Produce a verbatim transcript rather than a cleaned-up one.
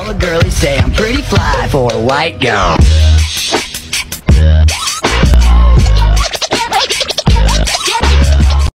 All the girlies say I'm pretty fly for a white girl.